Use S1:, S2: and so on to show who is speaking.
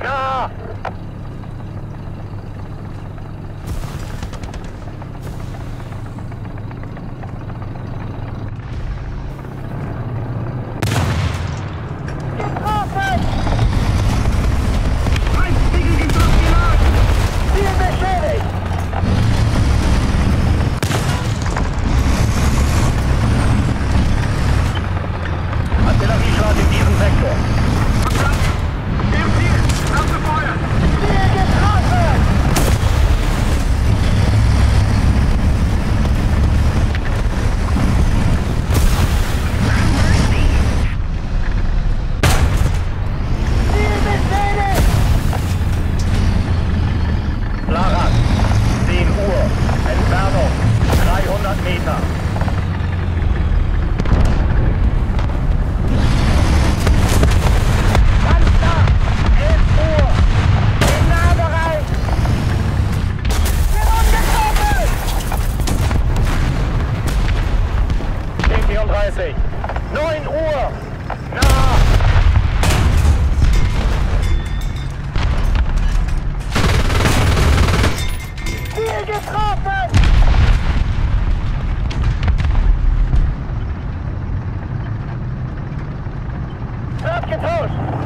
S1: Nah! Getroffen!
S2: Feindliche Getroffen!
S1: Ziel beschädigt! Artillerieschlag in diesem Sektor.
S2: Im Ziel! Lasse Feuer!
S1: Ziel getroffen! Ziel beschädigt! Lara, 10 Uhr. Entfernung 300 Meter. Ganz nah! 11 Uhr! Im Nahbereich! Wir wurden getroffen! 10:34. 9 Uhr! Nah! Ziel getroffen! Wird getauscht!